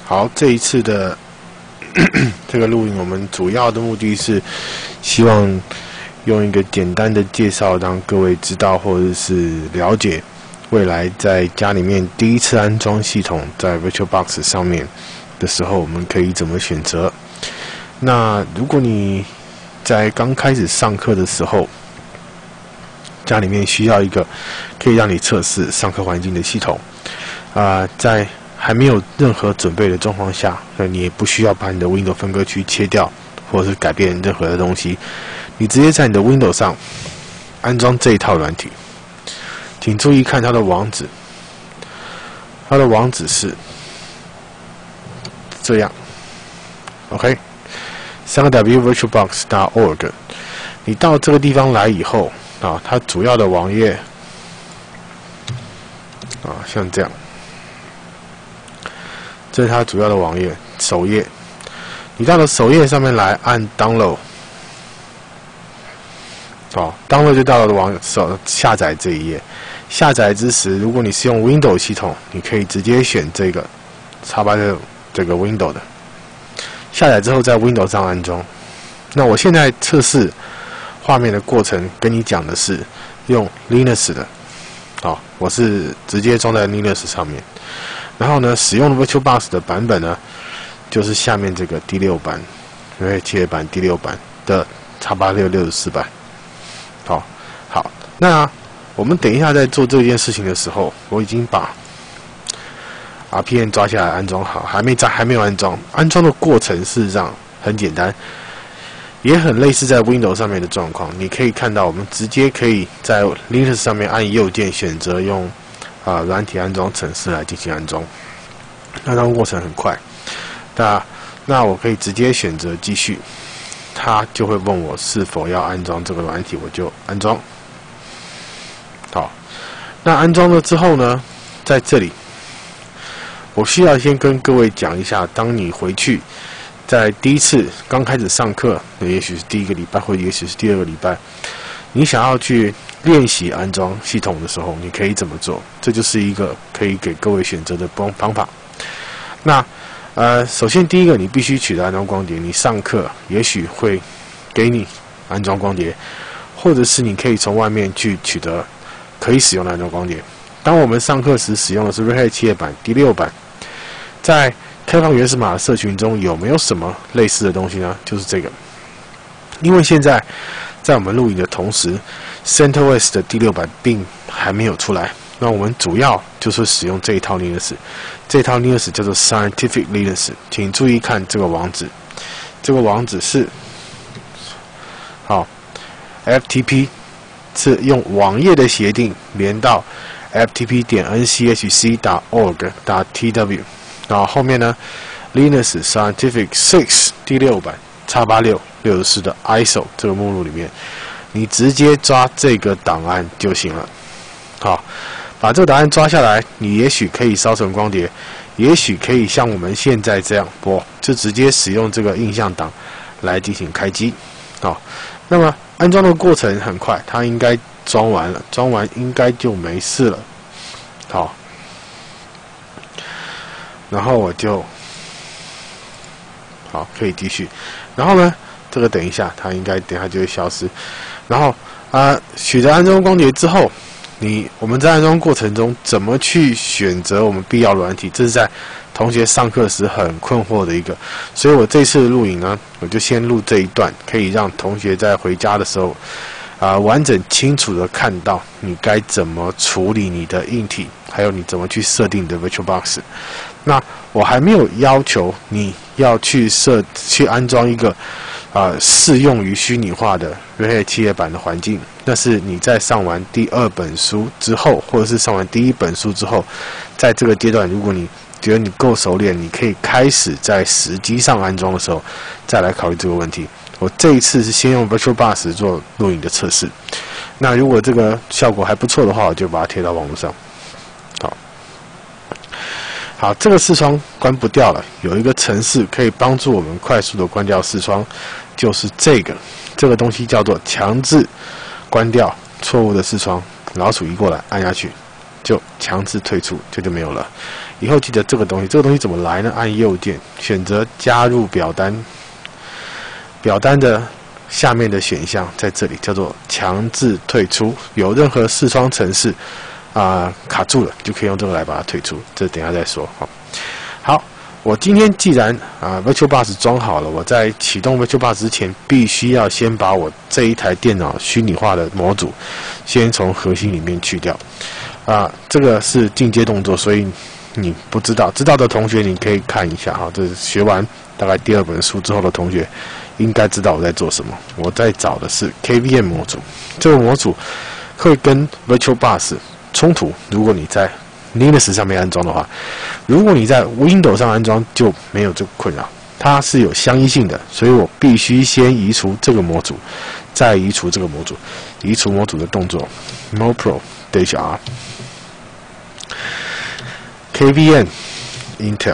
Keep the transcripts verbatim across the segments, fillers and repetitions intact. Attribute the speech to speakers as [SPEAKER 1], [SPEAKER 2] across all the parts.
[SPEAKER 1] 好，这一次的这个录影，我们主要的目的是希望用一个简单的介绍，让各位知道或者是了解未来在家里面第一次安装系统在 VirtualBox 上面的时候，我们可以怎么选择。那如果你在刚开始上课的时候，家里面需要一个可以让你测试上课环境的系统，啊、呃，在还没有任何准备的状况下，所以你也不需要把你的 Windows 分割区切掉，或者是改变任何的东西，你直接在你的 Windows 上安装这一套软体。请注意看它的网址，它的网址是这样 ，OK， 三个 W virtualbox dot org。你到这个地方来以后啊，它主要的网页啊，像这样。这是它主要的网页首页，你到了首页上面来按 download， 哦 ，download 就到了网首下载这一页。下载之时，如果你是用 Windows 系统，你可以直接选这个 X 八十六 这个 Windows 的。下载之后在 Windows 上安装。那我现在测试画面的过程跟你讲的是用 Linux 的，哦，我是直接装在 Linux 上面。然后呢，使用的 VirtualBox 的版本呢，就是下面这个第六版，因为企业版第六版的 X 八六六十四版。好，好，那我们等一下在做这件事情的时候，我已经把 R P M 抓下来安装好，还没抓，还没有安装。安装的过程事实上很简单，也很类似在 Windows 上面的状况。你可以看到，我们直接可以在 Linux 上面按右键选择用。啊，软体安装程式来进行安装，安装过程很快。那那我可以直接选择继续，它就会问我是否要安装这个软体，我就安装。好，那安装了之后呢，在这里我需要先跟各位讲一下，当你回去在第一次刚开始上课，也许是第一个礼拜，或者也许是第二个礼拜，你想要去练习安装系统的时候，你可以怎么做？这就是一个可以给各位选择的方法。那呃，首先第一个，你必须取得安装光碟。你上课也许会给你安装光碟，或者是你可以从外面去取得可以使用的安装光碟。当我们上课时使用的是 Red Hat 企业版第六版，在开放原始码的社群中有没有什么类似的东西呢？就是这个，因为现在在我们录影的同时 ，CentOS 的第六版并还没有出来。那我们主要就是使用这一套 Linux， 这套 Linux 叫做 Scientific Linux。请注意看这个网址，这个网址是好 F T P， 是用网页的协定连到 F T P 点 N C H C 点 org 点 T W， 然后后面呢 Linux Scientific Six 第六版 X 八六六十四的 I S O 这个目录里面，你直接抓这个档案就行了。好，把这个档案抓下来，你也许可以烧成光碟，也许可以像我们现在这样播，就直接使用这个映像档来进行开机。好，那么安装的过程很快，它应该装完了，装完应该就没事了。好，然后我就好可以继续。然后呢，这个等一下，它应该等一下就会消失。然后啊、呃，取得安装光碟之后，你我们在安装过程中怎么去选择我们必要的软体？这是在同学上课时很困惑的一个。所以我这次的录影呢，我就先录这一段，可以让同学在回家的时候啊、呃，完整清楚的看到你该怎么处理你的硬体，还有你怎么去设定你的 VirtualBox。那我还没有要求你要去设去安装一个啊、呃、适用于虚拟化的 Red Hat 企业版的环境，那是你在上完第二本书之后，或者是上完第一本书之后，在这个阶段，如果你觉得你够熟练，你可以开始在实机上安装的时候，再来考虑这个问题。我这一次是先用 VirtualBox 做录影的测试，那如果这个效果还不错的话，我就把它贴到网络上。好。好，这个视窗关不掉了，有一个程式可以帮助我们快速的关掉视窗，就是这个，这个东西叫做强制关掉错误的视窗。老鼠移过来按下去，就强制退出，这就没有了。 以后记得这个东西，这个东西怎么来呢？按右键选择加入表单，表单的下面的选项在这里叫做强制退出，有任何视窗程式啊、呃、卡住了，就可以用这个来把它退出。这等一下再说。好，好，我今天既然啊、呃、VirtualBox 装好了，我在启动 VirtualBox 之前，必须要先把我这一台电脑虚拟化的模组先从核心里面去掉。啊、呃，这个是进阶动作，所以你不知道，知道的同学你可以看一下哈。这是学完大概第二本书之后的同学，应该知道我在做什么。我在找的是 K V M 模组，这个模组会跟 VirtualBox 冲突。如果你在 Linux 上面安装的话，如果你在 Windows 上安装就没有这个困扰，它是有相依性的，所以我必须先移除这个模组，再移除这个模组。移除模组的动作 Mopro-R K V M Intel，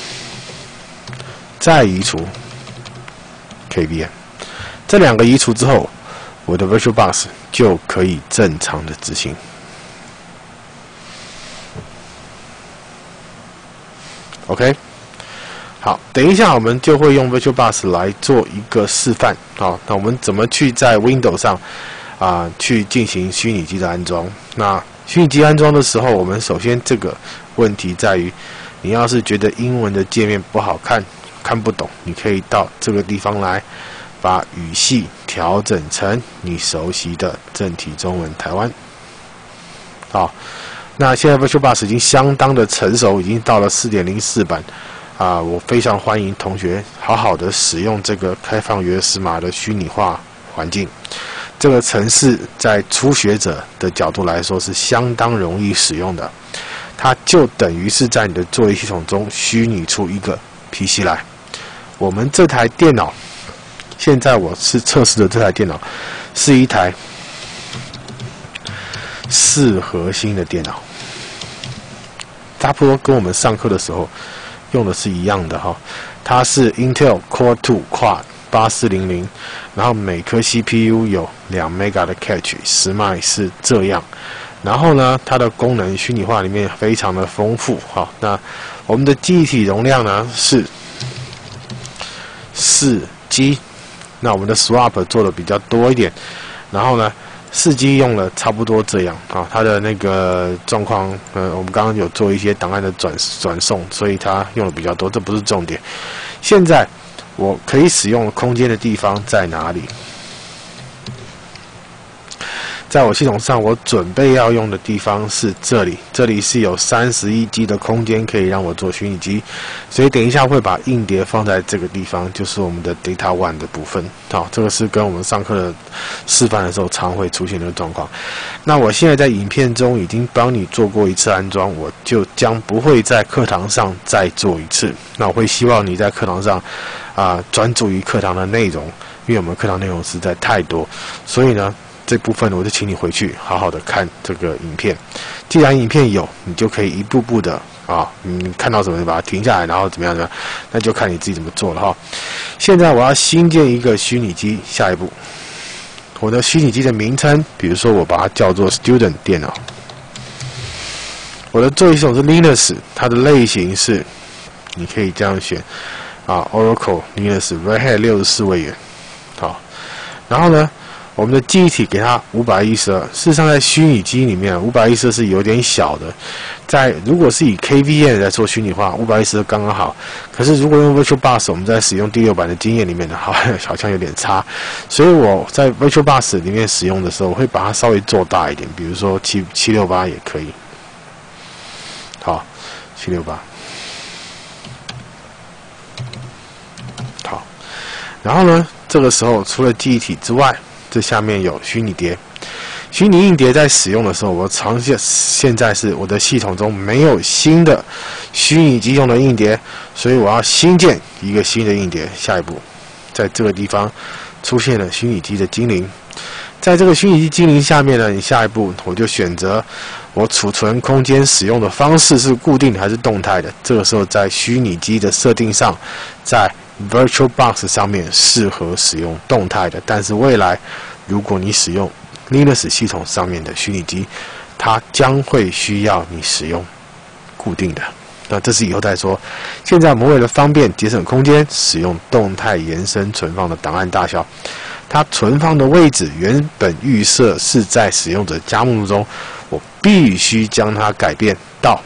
[SPEAKER 1] 再移除 K V M， 这两个移除之后，我的 VirtualBox 就可以正常的执行。OK， 好，等一下我们就会用 VirtualBox 来做一个示范。好，那我们怎么去在 Windows 上啊、呃、去进行虚拟机的安装？那虚拟机安装的时候，我们首先这个问题在于，你要是觉得英文的界面不好看，看不懂，你可以到这个地方来，把语系调整成你熟悉的正体中文台湾。好，那现在 VirtualBox 已经相当的成熟，已经到了 四点零四 版啊、呃，我非常欢迎同学好好的使用这个开放原始码的虚拟化环境。这个程式在初学者的角度来说是相当容易使用的，它就等于是在你的作业系统中虚拟出一个 P C 来。我们这台电脑，现在我是测试的这台电脑，是一台四核心的电脑，差不多跟我们上课的时候用的是一样的哈。它是 Intel Core 二 Quad 八四零零，然后每颗 C P U 有两 mega 的 cache， 时脉是这样。然后呢，它的功能虚拟化里面非常的丰富哈。那我们的记忆体容量呢是四 G， 那我们的 swap 做的比较多一点，然后呢四 G 用了差不多这样啊，它的那个状况，呃，我们刚刚有做一些档案的转转送，所以它用的比较多，这不是重点。现在我可以使用空间的地方在哪里？在我系统上，我准备要用的地方是这里，这里是有三十一 G 的空间可以让我做虚拟机，所以等一下会把硬碟放在这个地方，就是我们的 Data One 的部分。好，这个是跟我们上课的示范的时候常会出现的状况。那我现在在影片中已经帮你做过一次安装，我就将不会在课堂上再做一次。那我会希望你在课堂上啊、呃、专注于课堂的内容，因为我们课堂内容实在太多，所以呢。这部分我就请你回去好好的看这个影片。既然影片有，你就可以一步步的啊，你看到什么就把它停下来，然后怎么样怎么样，那就看你自己怎么做了哈。现在我要新建一个虚拟机，下一步，我的虚拟机的名称，比如说我把它叫做 Student 电脑。我的作业系统是 Linux， 它的类型是，你可以这样选啊 ，Oracle Linux Red Hat 六十四位元，好，然后呢？我们的记忆体给它五百一十二，事实上在虚拟机里面五百一十二是有点小的，在如果是以 K V M 来做虚拟化，五百一十二刚刚好。可是如果用 VirtualBox， 我们在使用第六版的经验里面呢，好好像有点差，所以我在 VirtualBox 里面使用的时候，我会把它稍微做大一点，比如说七七六八也可以。好，七六八。好，然后呢，这个时候除了记忆体之外，这下面有虚拟碟，虚拟硬碟在使用的时候，我常现现在是我的系统中没有新的虚拟机用的硬碟，所以我要新建一个新的硬碟。下一步，在这个地方出现了虚拟机的精灵，在这个虚拟机精灵下面呢，你下一步我就选择我储存空间使用的方式是固定的还是动态的。这个时候在虚拟机的设定上，在VirtualBox 上面适合使用动态的，但是未来如果你使用 Linux 系统上面的虚拟机，它将会需要你使用固定的。 那这是以后再说。现在我们为了方便节省空间，使用动态延伸存放的档案大小。它存放的位置原本预设是在使用者加目录中，我必须将它改变到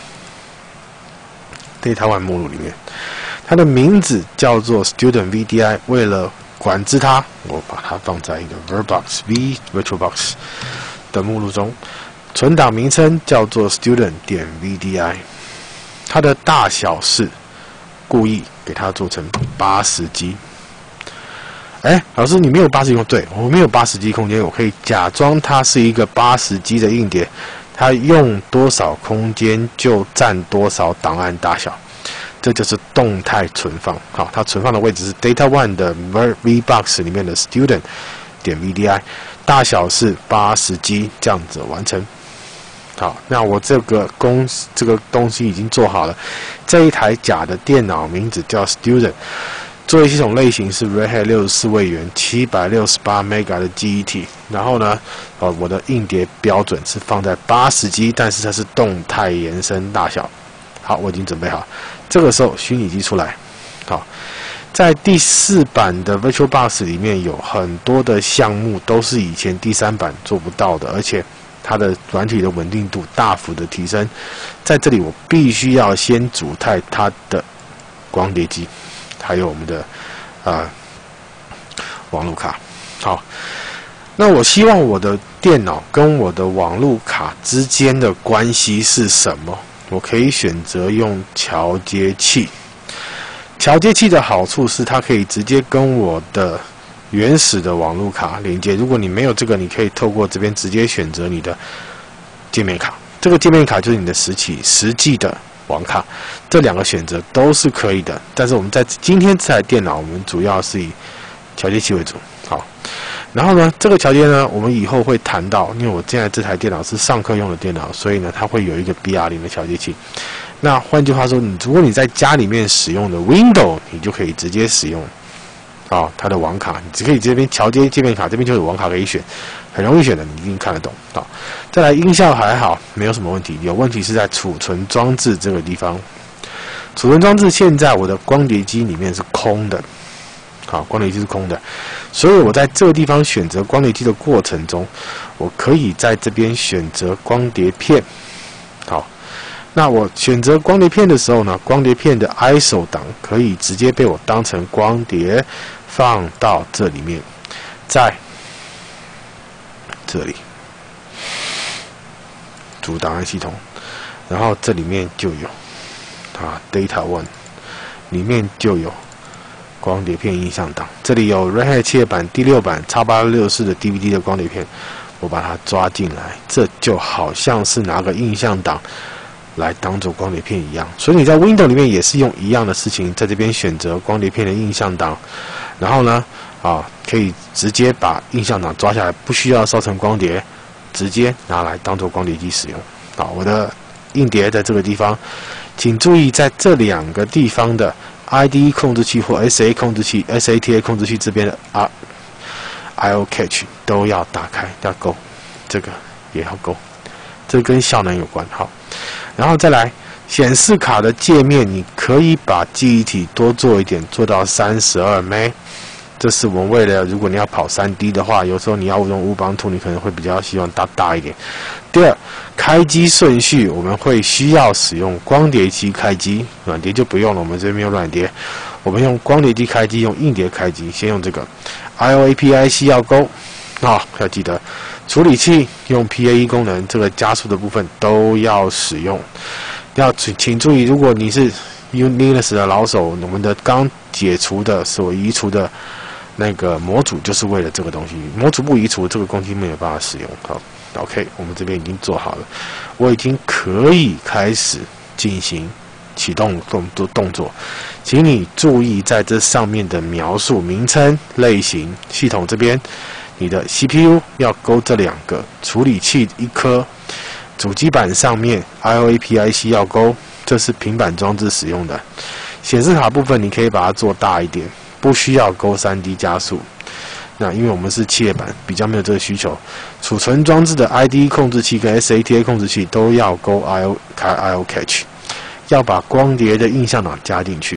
[SPEAKER 1] Data One 目录里面。它的名字叫做 Student V D I， 为了管制它，我把它放在一个 VirBox V VirtualBox 的目录中。存档名称叫做 Student 点 V D I。它的大小是故意给它做成八十 G。哎，老师，你没有八十 G 空间？对，我没有八十 G 空间，我可以假装它是一个八十 G 的硬碟，它用多少空间就占多少档案大小，这就是动态存放。好，它存放的位置是 Data One 的 VBox 里面的 Student 点 V D I， 大小是八十 G， 这样子完成。好，那我这个公这个东西已经做好了。这一台假的电脑名字叫 Student， 作业系统类型是 Red Hat 六十四位元七百六十八 mega 的记忆体。然后呢，呃，我的硬碟标准是放在八十 G， 但是它是动态延伸大小。好，我已经准备好。这个时候虚拟机出来。好，在第四版的 VirtualBox 里面有很多的项目都是以前第三版做不到的，而且它的软体的稳定度大幅的提升。在这里我必须要先组态它的光碟机，还有我们的呃网路卡。好，那我希望我的电脑跟我的网路卡之间的关系是什么？我可以选择用桥接器。桥接器的好处是它可以直接跟我的原始的网路卡连接。如果你没有这个，你可以透过这边直接选择你的界面卡。这个界面卡就是你的实体实际的网卡，这两个选择都是可以的。但是我们在今天这台电脑，我们主要是以桥接器为主。好，然后呢，这个桥接呢，我们以后会谈到，因为我现在这台电脑是上课用的电脑，所以呢，它会有一个 B R 零 的桥接器。那换句话说，你如果你在家里面使用的 Windows， 你就可以直接使用。啊、哦，它的网卡，你只可以这边桥接界面卡，这边就有网卡可以选，很容易选的，你一定看得懂。好，再来音效还好，没有什么问题，有问题是在储存装置这个地方。储存装置现在我的光碟机里面是空的，好，光碟机是空的，所以我在这个地方选择光碟机的过程中，我可以在这边选择光碟片。好。那我选择光碟片的时候呢，光碟片的 I S O 档可以直接被我当成光碟放到这里面，在这里主档案系统，然后这里面就有啊 Data One 里面就有光碟片印象档，这里有 Red Hat 七版、第六版 X 八六四的 D V D 的光碟片，我把它抓进来，这就好像是拿个印象档来当做光碟片一样，所以你在 Windows 里面也是用一样的事情，在这边选择光碟片的印象档，然后呢，啊，可以直接把印象档抓下来，不需要烧成光碟，直接拿来当做光碟机使用。好，我的硬碟在这个地方，请注意在这两个地方的 I D E 控制器或 S A 控制器、S A T A 控制器这边的啊 I O Cache 都要打开，要勾，这个也要勾，这跟效能有关。好。然后再来显示卡的界面，你可以把记忆体多做一点，做到三十二 M B。这是我们为了，如果你要跑 三 D 的话，有时候你要用 Ubuntu， 你可能会比较希望大大一点。第二，开机顺序我们会需要使用光碟机开机，软碟就不用了，我们这边没有软碟，我们用光碟机开机，用硬碟开机。先用这个 I O A P I C 要勾，啊、哦，要记得。处理器用 P A E 功能，这个加速的部分都要使用。要请注意，如果你是 Linux 的老手，我们的刚解除的所移除的那个模组，就是为了这个东西。模组不移除，这个工具没有办法使用。好 ，OK， 我们这边已经做好了，我已经可以开始进行启动动作动作。请你注意在这上面的描述、名称、类型、系统这边。你的 C P U 要勾这两个，处理器一颗，主机板上面 I O A P I C 要勾，这是平板装置使用的。显示卡部分你可以把它做大一点，不需要勾 三 D 加速。那因为我们是企业版，比较没有这个需求。储存装置的 I D E 控制器跟 S A T A 控制器都要勾 I O 开 I O Cache。 要把光碟的印象档加进去。